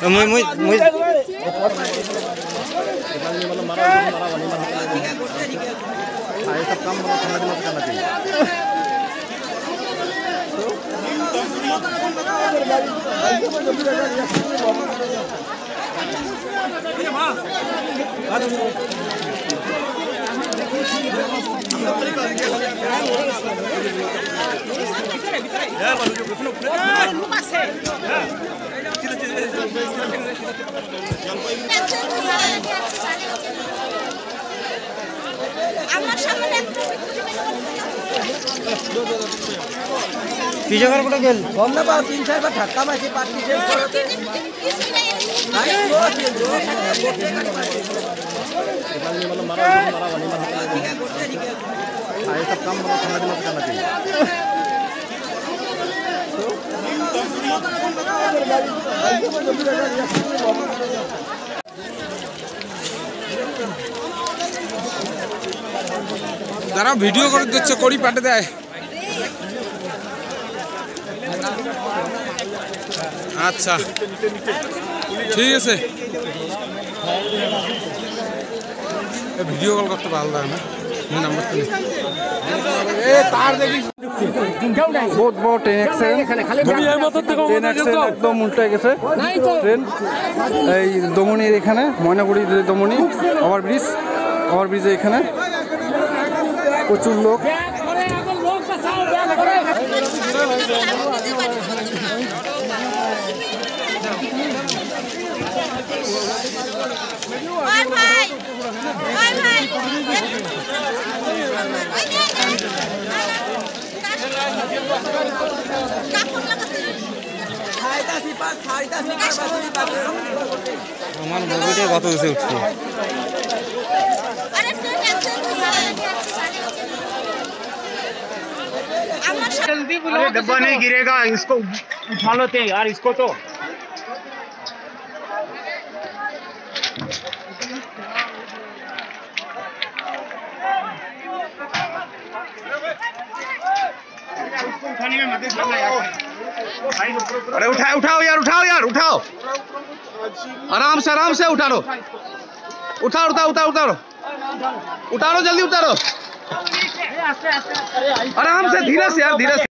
मुई मुई मुई ये सब काम ठंडा दिनों में करना चाहिए। पीछे कर पड़ा गेल कम ना बात 3-4 बार धक्का मारे पार्टी से ये सब काम ठंडा दिनों में करना चाहिए। তারা ভিডিও করে দিচ্ছে কড়ি পাঠে দেয়। আচ্ছা ঠিক আছে, ভিডিও কল করতে ভালো লাগে না, নাম্বারটা নেই। बहुत बहुत ट्रेन एक्सीडेंट एकदम उल्टे গেছে ট্রেন এই দমনির এখানে ময়নাগুড়ি দমনি ওভারব্রিজে এখানে প্রচুর লোক। আমার মুভিটা কত দিছে উঠছে अरे डब्बा नहीं गिरेगा, इसको उठा लेते हैं यार इसको तो। उठाने में मदद करना यार। अरे उठाओ उठाओ यार, उठाओ यार, उठाओ आराम से उठा लो, उठाओ जल्दी उतारो आराम से, धीरे से यार, धीरे से।